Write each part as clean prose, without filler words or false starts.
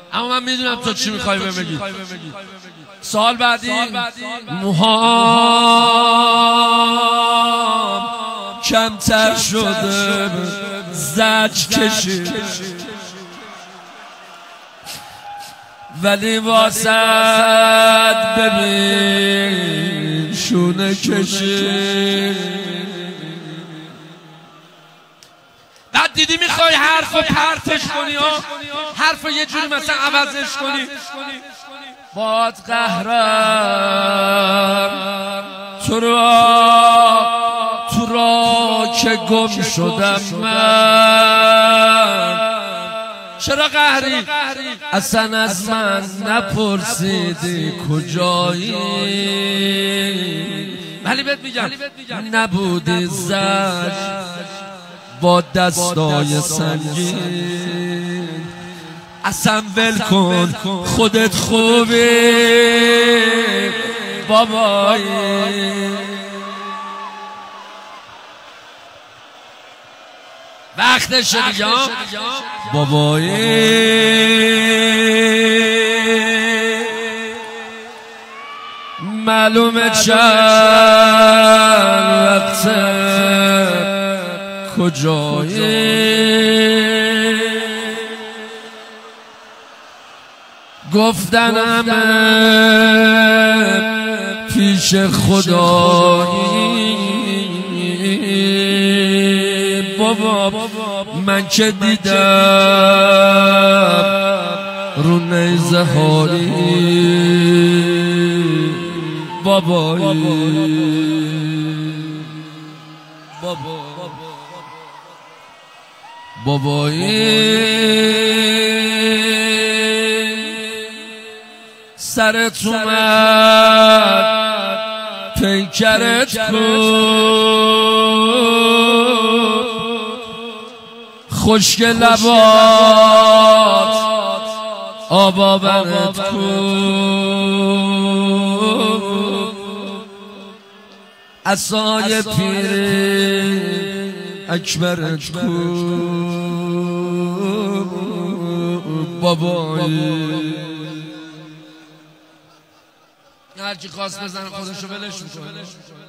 اما من میدونم تو چی میخوای بگی. سوال بعدی، موهام کمتر شده زج کشید ولی واسد ببین شونه کشید. بعد دیدی میخوای حرف رو پرتش کنی ها، حرف رو یه جوری مثلا عوضش کنی، باد قهرم تو را که گم شدم من. چرا قهری؟ اصلا از من نپرسیدی کجایی، ولی بهت میگم نبودی زج با دستای سنگین. اصلا ول کن خودت خوبی بابایی. وقتش دیگه بابایی. معلومه چند وقته کجایی. گفتنم پیش خدایی. بابا من که دیدم رو نیزه هایی بابایی. بابایی سرت اومد پیکرت کن، خشک لبات آبابنت کن، عصای پیر اکبرت کن بابایی. هرچی خواست بزنه خودشو ولش میکنه.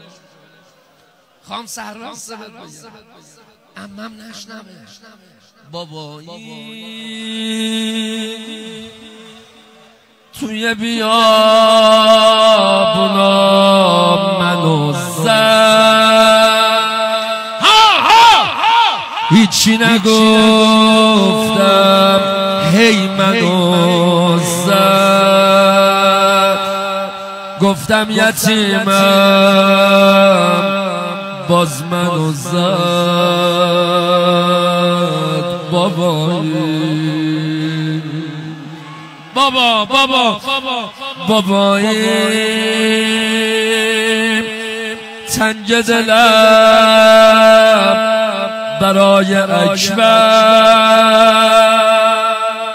خام سهران امم نشنمه بابایی. توی بیابونا منو زد، هیچی نگفتم هی منو زد. گفتم یتیمم باز منو زد بابایی. بابایی تنگ دلم برای اکبر.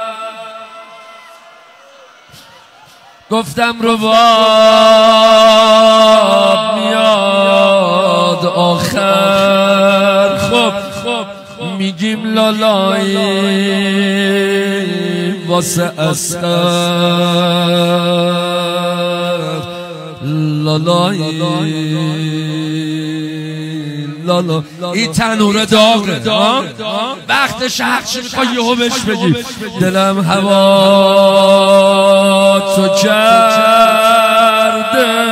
گفتم رباب میاد آخر، خب میگیم لالایی واسه اصغر، لالایی لالا. این تنور داغه، وقتش حقش میخوای یهو بهش بگی دلم هوا تو کرده.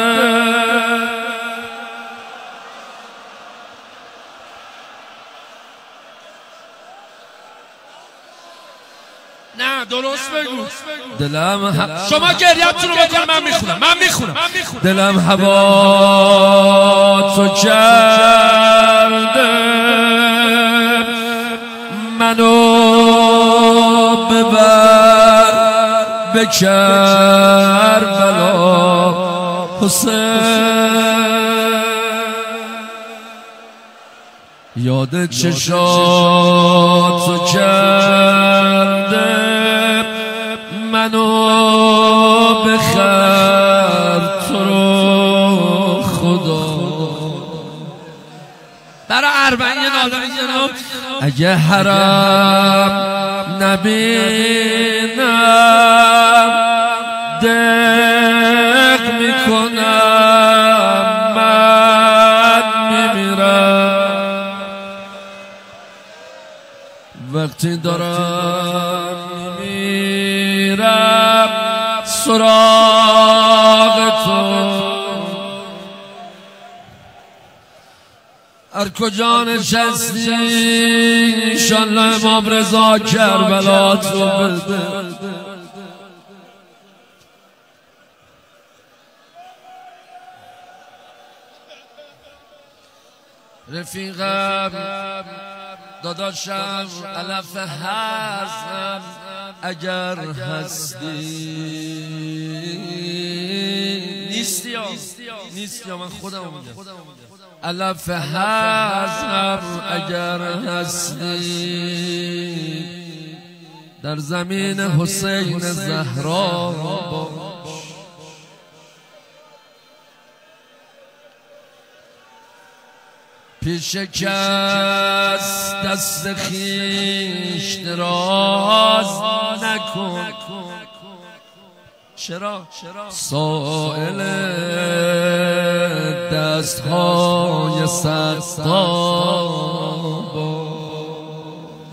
نه درست بگو. دلم شما گریه‌تون رو بکن، من میخونم. دلم هوا تو کرده، منو ببر به کربلا حسین. یاد چشاتو کرده، منو بخر تو رو خدا. برای اربعین نادانی جناب اگه حرم نبینم وقتی دارم میرم سراغ تو، هر کجا نشستی انشالله امام رضا کربلا تو بده. رفیقم داداشم علف هستم اگر هستی، نیستی من خودم میگم، علف هستم اگر هستی، در زمین حسین زهرا باش. پیش کس دست خویش دراز نکن، چرا؟ سائل دستهای سقا باش،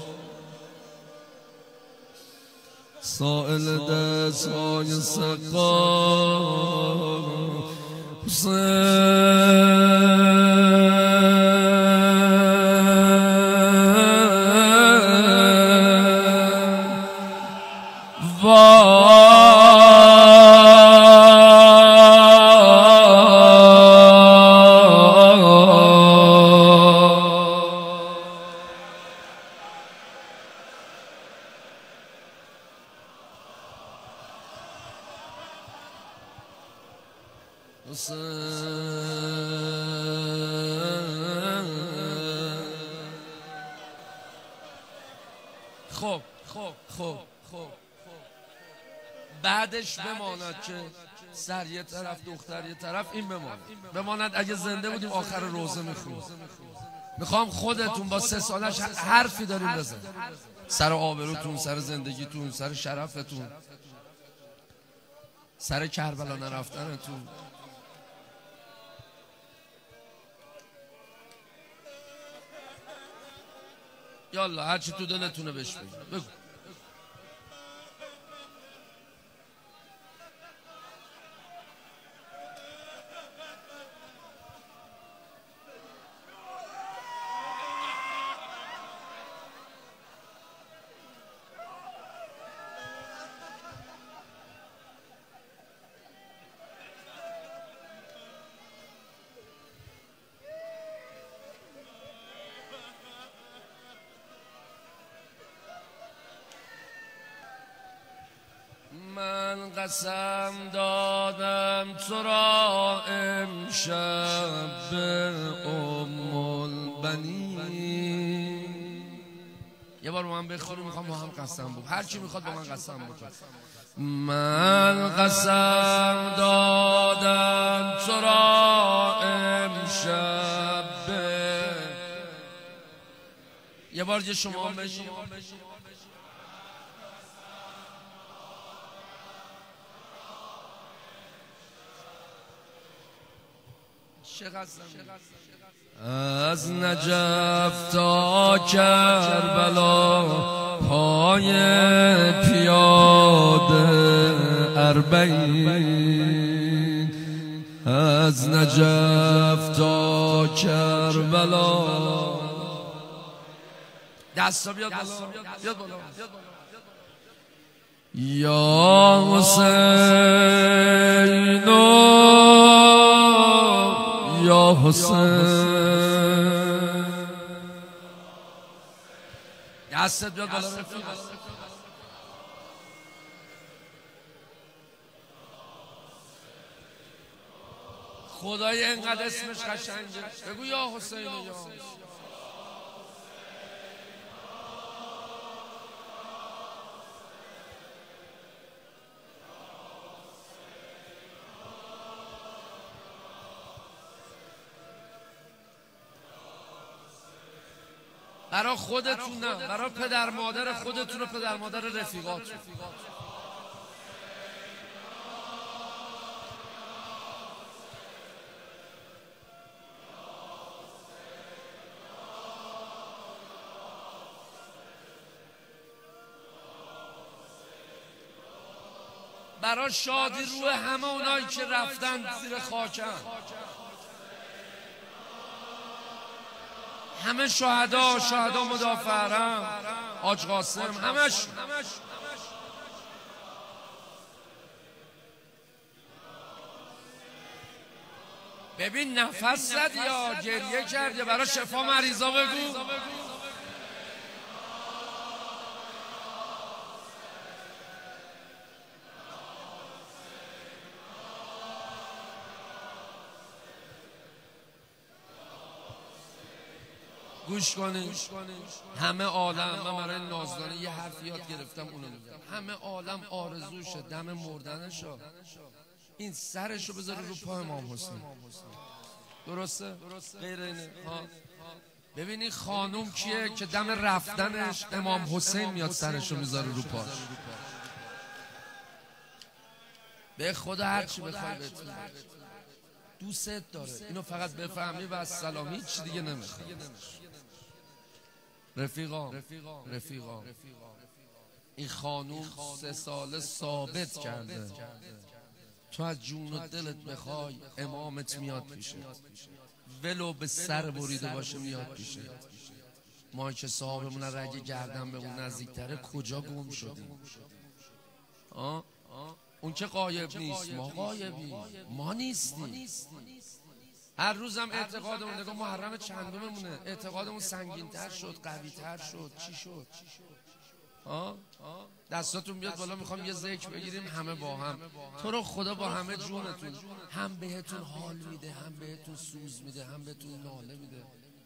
سائل دستهای سقا خب بعدش بماند که سر یه طرف دختر یه طرف، این بماند اگه زنده بودیم آخر روزه میخونیم. میخوام خودتون با 3 سالش حرفی داریم بزن، سر آبروتون، سر زندگیتون، سر شرفتون، سر کربلا نرفتنتون. یالا هرچی تو دلتونه بهش بگو. من قسم دادم تو را امشب به البنین. یه بار با من بخونیم، میخوام با هم قسم بکنم، هر چی میخواد با من قسم بکنم. من قسم دادم تو را امشب به، یه بار یه شما بشین. از نجف تا کربلا پای پیاده اربعین، از نجف تا کربلا. دستا بیاد بالا، بیاد بالا. یا حسین یا حسین، دستت بیاد بالا. خدای اینقدر اسمش قشنگه، بگو یا حسین یا حسین. برای خودتون نه، برای پدر مادر خودتون و پدر مادر رفیقاتون. برای شادی روی همه اونایی که رفتن زیر خاکم، همه شهدا مدافع حرم، حاج قاسم، همش ببین نفس زد یا گریه کرده برای شفا مریضا. بگو گوش کنید همه عالم، من برای نازدانه یه حرف یاد گرفتم اونو میگم، همه عالم آرزوشه دم مردنشو این سرشو بذاره رو پای امام حسین. درسته؟ غیر اینه؟ ببینی خانوم کیه که دم رفتنش امام حسین میاد سرشو میذاره رو پاش. به خدا هرچی بخوای بهتون دوست داره، اینو فقط بفهمی و السلام، هیچ دیگه نمیخواد. رفیقا این خانوم 3 ساله ثابت کرده تو از جون و دلت بخوای امامت میاد پیشه، ولو به سر بریده باشه میاد پیشه. ما که صاحبمون رگه گردن به اون نزدیکتره کجا گم شدیم؟ اون که غایب نیست، ما غایبیم، ما نیستیم. هر روزم اعتقادمون نگاه محرم چندممونه، اعتقادمون سنگین‌تر شد، قوی‌تر شد. چی شد؟ دستاتون بیاد بالا، میخوام یه ذکر بگیریم همه با هم. تو رو خدا با همه جونتون، هم بهتون حال میده، هم بهتون سوز میده، هم بهتون ناله میده.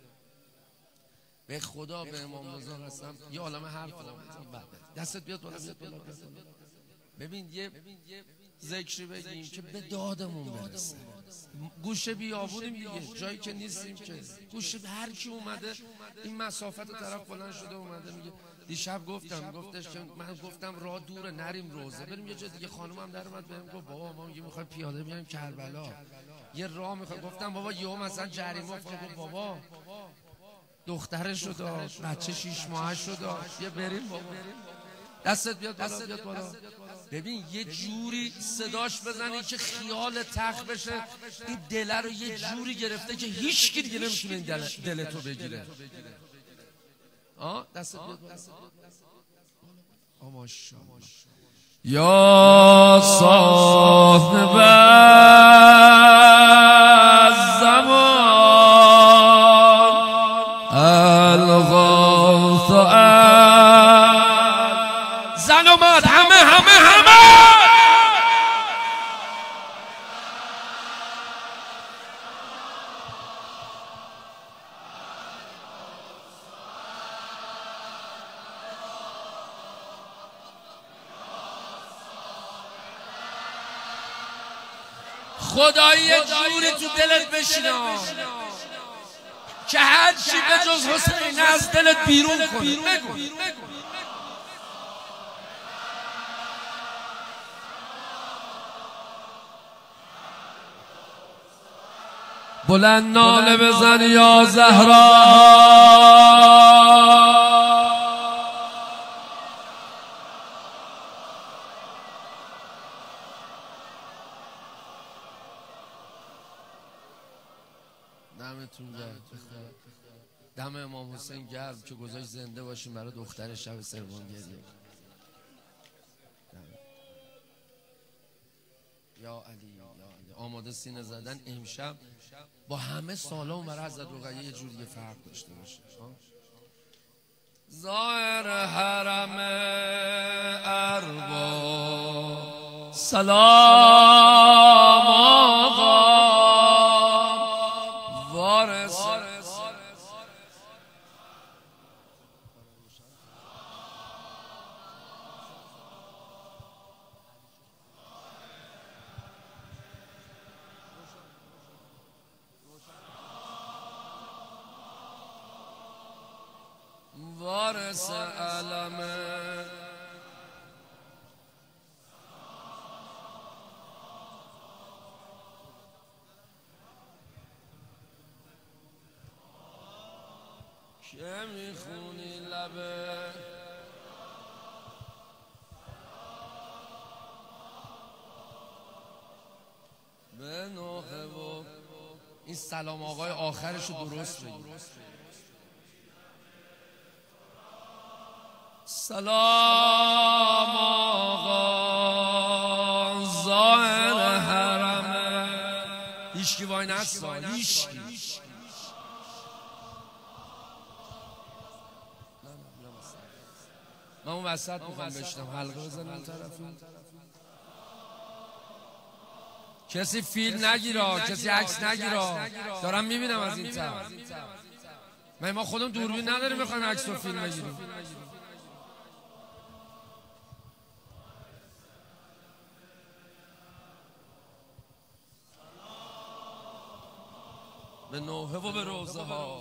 به خدا به امام رضا قسم یه عالمه حرف دستت بیاد بالا، ببین یه ذکری بگیم که به دادمون برسه. گوشه بیابونیم دیگه، جایی که نیستیم که گوشه هر کی اومده این مسافت طرف بلند شده اومده میگه. دیشب گفتش که من گفتم راه دوره نریم روزه بریم یه جا دیگه. خانومم در اومد بهم گفت بابا ما میخوایم پیاده بیایم کربلا، یه راه میخوام. گفتم بابا یهو مثلا جریمه افتاد. گفت بابا دخترش رو داشت، بچه 6 ماهش رو داشت، یه بریم بابا. دستت بیاد بالا. ببین یه جوری صداش بزنی که خیال تخت بشه. این دله رو یه جوری گرفته که هیچ کی دیگه نمیتونه این دلتو بگیره. دستت بیاد بالا. ماشاءالله. یا صاحب الزمان الغوث زن اومد، همه خدایی یه جوری تو دلت بشینا که هر چی به جز حسین از دلت بیرون کنه. بگو بلند ناله بزن یا زهرا. دمتون گرم، دم امام حسین گرم که گذاشت زنده باشیم برای دختر شب سوم گریه. یا علی آماده سینه زدن امشب با همه سالام برای حضرت رقیه یه جوری فرق داشته باشه. ظاهر حرم ارباب سلام آقا وارث وارث علمه که میخونی لبه. این سلام آقای آخرش رو درست بگید. سلام آقا ظاهر حرمه. هیچکی وای نستا، هیچکی. من اون وسط میخوام بشنم. حلقه بزن اون طرفی. کسی فیلم نگیره، کسی عکس نگیره. دارم میبینم از این طرف. ما خودم دوربین نداریم بخوایم عکس و فیلم بگیریم. به نوحه و به روزه ها.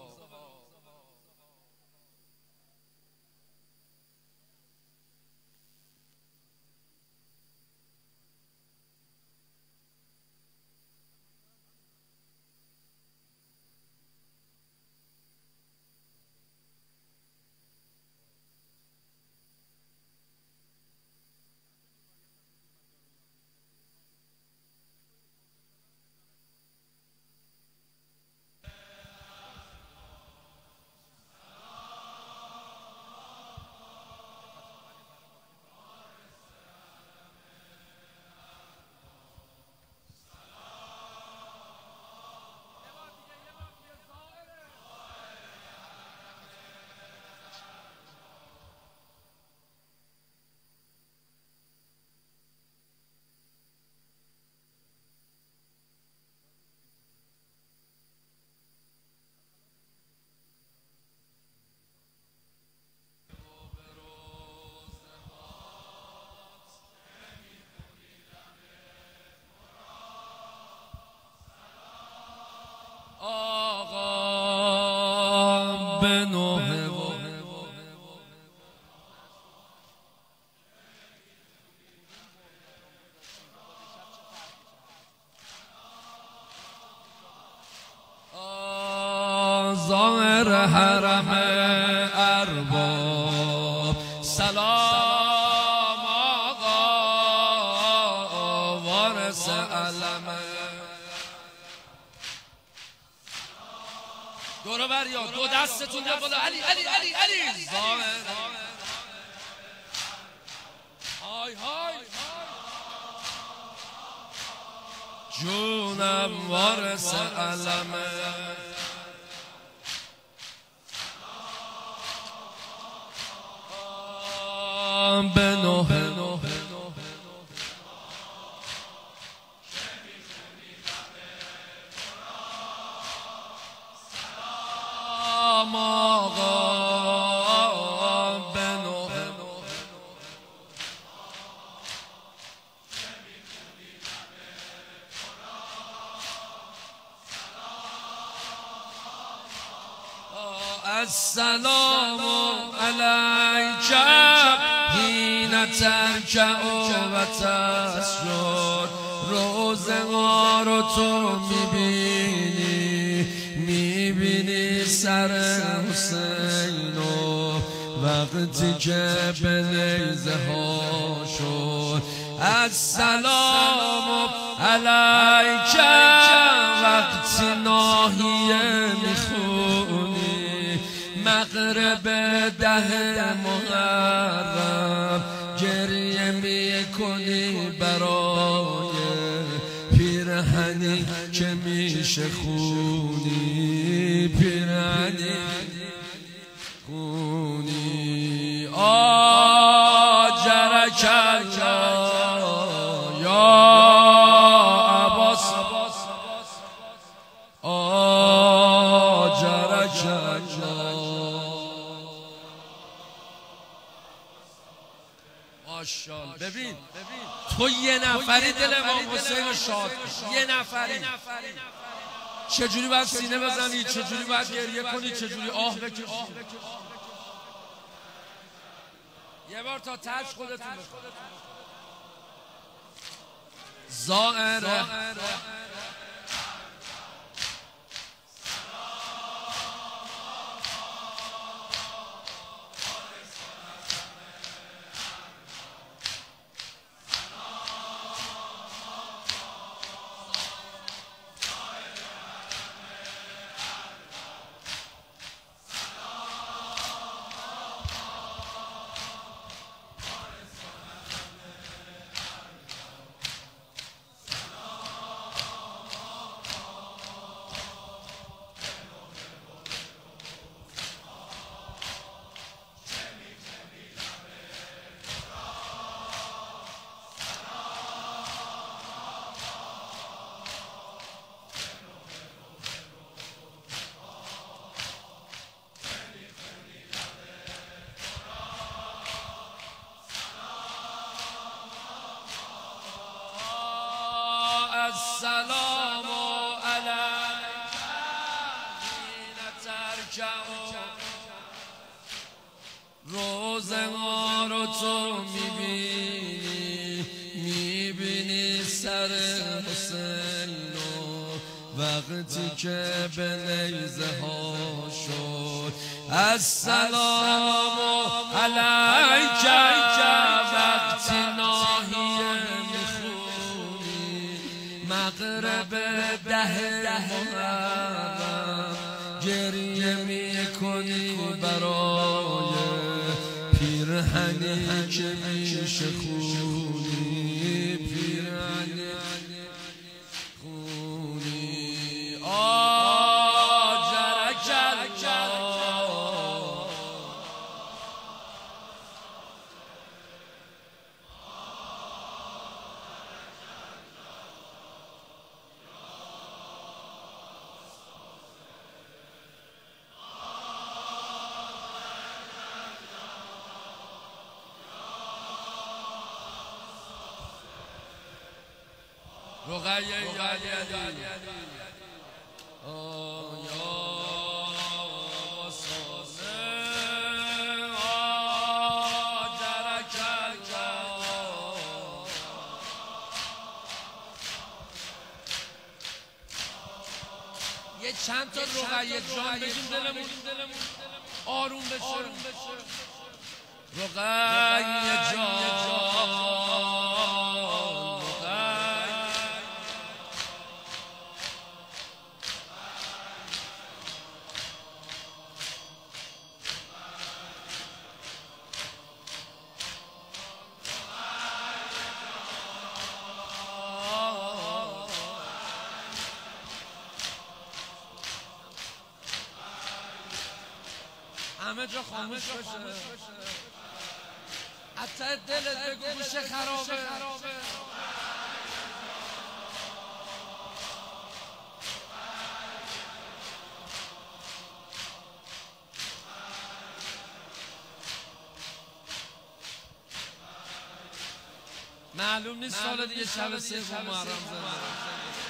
آقا به نوحه و ظاهر حرم ارباب. سلام آقا وارث علمه. دورو بریا دو دستتون به بالا. علی علی علی علی ظاهر. های های جونم وارث علمه. به نوحه سلام آقا به نوحه السلام علیک حین ترکع و تسجد. روزگار رو تو میبینی سر حسین و وقتی که به نیزه ها شد. السلام علیک وقتی ناهیه میخونی مغرب 10 محرم گریه میکنی برای پیرهنی که میشه خونی. پیرهنی خونی. آجرک یا عباس. آجرک ماشاءالله. ببین تو یه نفری دل امام حسین رو شاد کن. یه نفری. چجوری باید سینه بزنی، چجوری باید گریه کنی، چجوری آه بکشی. یه بار تا تاج خودتون بکن. ظاهره روزه ها رو تو میبینی سر حسین وقتی که به نیزه ها شد السلام علیک وقتی ناهیه میخونی مغرب 10 محرم گریه میکنی برای پیرهنی که میشه خونی پیرهنی خونی آجرک رقیه یه چند تا رقیه جان بگیم دلمون آروم بشه رقیه جان همه جا خاموش بشه حتی دلت بگو گوشه خرابه معلوم نیست سال دیگه شب 3 محرم زنده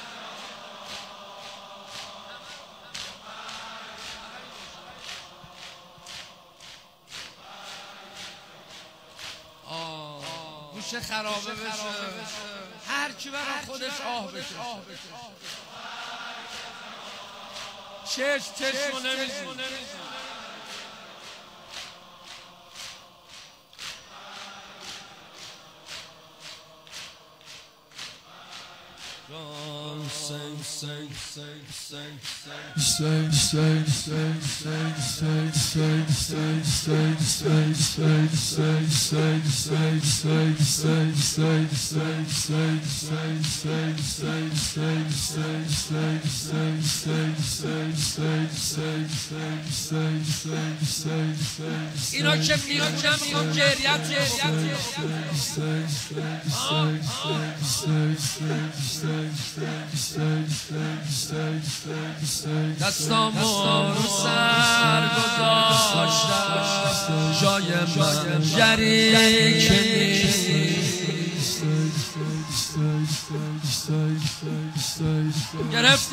گوشه خرابه بشه هر کی برای خودش آه بکشه چشم نمیزی اینا که میخوام گریت دستامو رو سر گذاشتم جای من شریک نیست گرفتی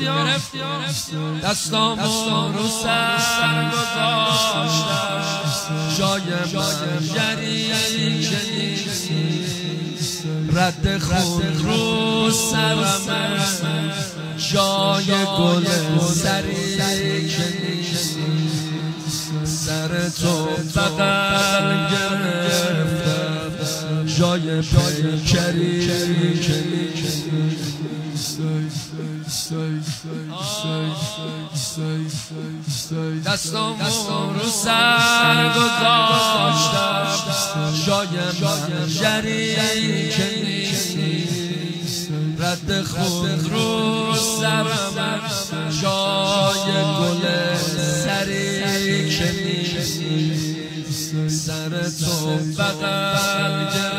دستامو رو سر گذاشتم جای من شریک نیست رد خون رو سرمه جای گل سری که نیست سر تو بغل گرفتم جای پیکری که نیست دستامو رو سر گذاشتم جای من جری که نیست رد خون رو سرم جای گل سری که نیست سر تو بغل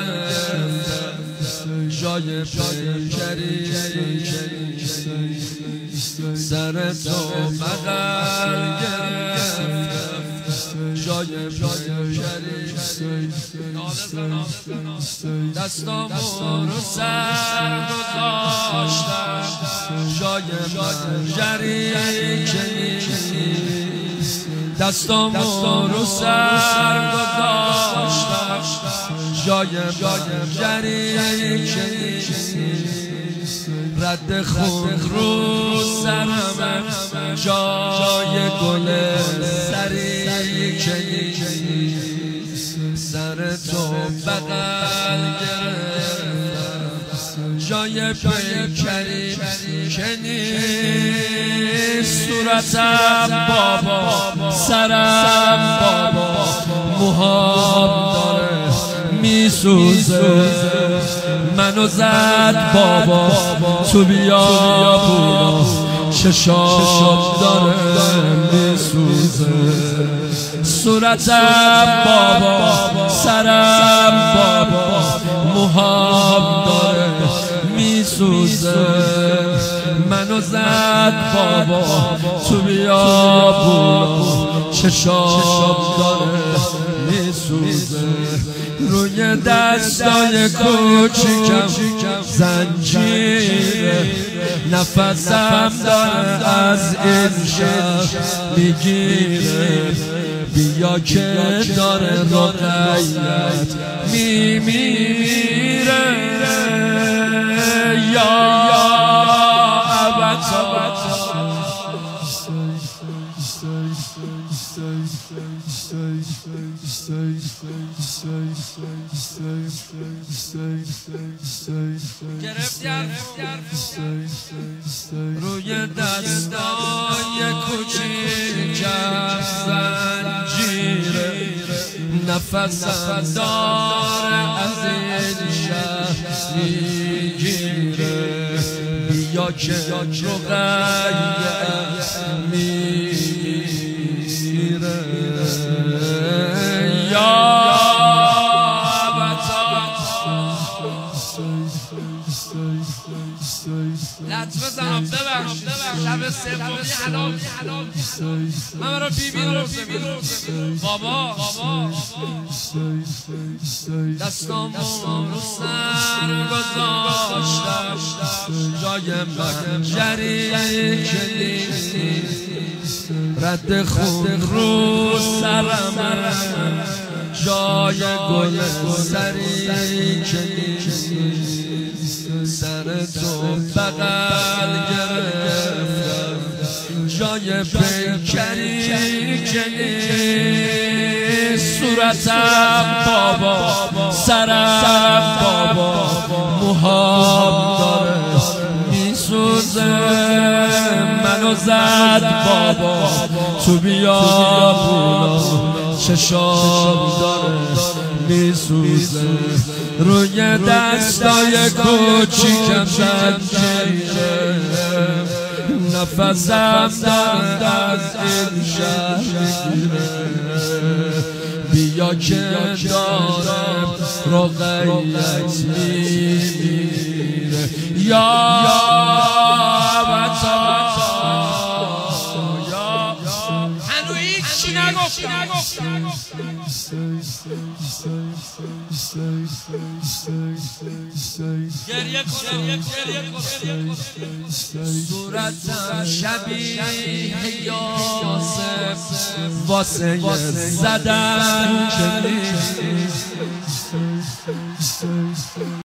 گرفتم جای پیکری که نیست سر تو بغل گرفتم جای پیکری دستامو رو سر گذاشتم جای من جری که نیست دستامو رو سر گذاشتم جایم جریکه رد خون رو سرم جای گل سری که سر تو بغل گرفتم جای پیکری که نیست صورتم بابا سرم بابا موهام داره میسوزه منو زد بابا تو بیابون چشام داره میسوزه صورتم بابا سرم بابا موهام داره میسوزه منو زد بابا تو بیابون چشام داره میسوزه روی دستای کوچیکم زنجیره نفسم داره از این شهر میگیره بیا که داره رقیت میمیره یا روی دستای کوچیکم زنجیره نفسم داره از این شهر میگیره بیا که رقیت میمیره یا لطفه زنم ببخشید شب سومی حلال من رو بیبی رو بابا دستام رو سر گذاشتم جایم جریکه رد خون رو سرم جای گل سری که سر تو بغل گرفتم جای پیکری که صورتم بابا سرم بابا موهام داره میسوزه منو زد بابا تو بیابون چشام داره میسوزه روی دستای کوچیکم زنجیره نفسم داره از این شهر میگیره بیا که داره رقیت میمیره یا هنو هیچی نگفتم گریه کنم صورتم شبیه یاسف واسه زدن